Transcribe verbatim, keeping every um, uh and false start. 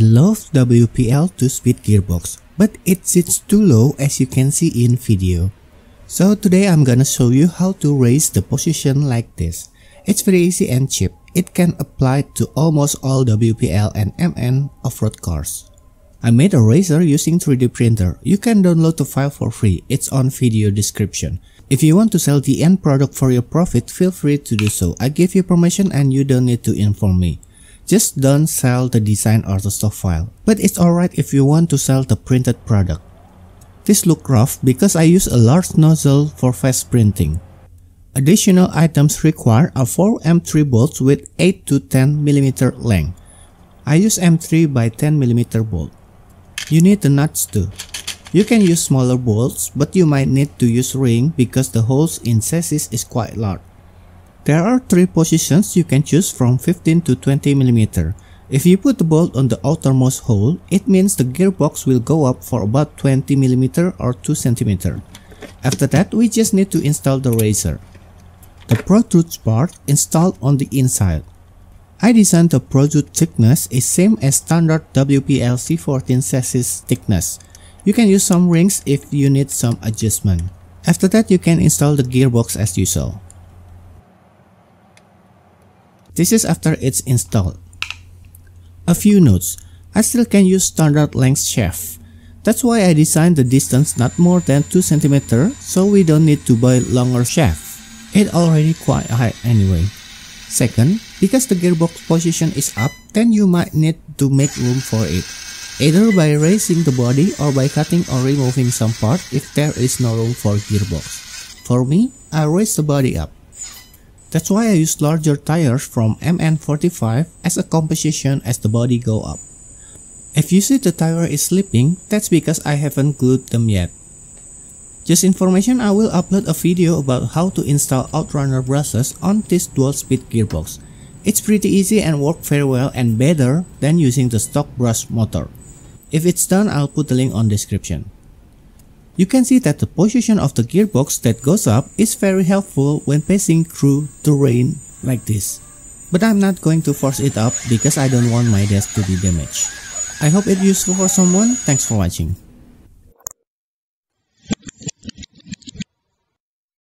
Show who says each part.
Speaker 1: love W P L two-speed gearbox, but it sits too low as you can see in video. So today I'm gonna show you how to raise the position like this. It's very easy and cheap. It can apply to almost all W P L and M N off-road cars. I made a razor using three D printer. You can download the file for free. It's on video description. If you want to sell the end product for your profit, feel free to do so. I give you permission and you don't need to inform me. Just don't sell the design or the stock file. But it's alright if you want to sell the printed product. This look rough because I use a large nozzle for fast printing. Additional items required are four M three bolts with eight to ten millimeter length. I use M three by ten millimeter bolt. You need the nuts too. You can use smaller bolts, but you might need to use ring because the holes in chassis is quite large. There are three positions you can choose from fifteen to twenty millimeter. If you put the bolt on the outermost hole, it means the gearbox will go up for about twenty millimeter or two centimeters. After that, we just need to install the razor. The protrude part installed on the inside. I designed the protrude thickness is same as standard W P L C fourteen chassis thickness. You can use some rings if you need some adjustment. After that, you can install the gearbox as usual. This is after it's installed. A few notes. I still can use standard length shaft. That's why I designed the distance not more than two centimeters, so we don't need to buy longer shaft. It's already quite high anyway. Second, because the gearbox position is up, then you might need to make room for it, either by raising the body or by cutting or removing some part if there is no room for gearbox. For me, I raise the body up. That's why I use larger tires from M N forty-five as a compensation as the body go up. If you see the tire is slipping, that's because I haven't glued them yet. Just information, I will upload a video about how to install outrunner brushes on this dual-speed gearbox. It's pretty easy and work very well and better than using the stock brush motor. If it's done, I'll put the link on description. You can see that the position of the gearbox that goes up is very helpful when passing through terrain like this. But I'm not going to force it up because I don't want my desk to be damaged. I hope it's useful for someone. Thanks for watching.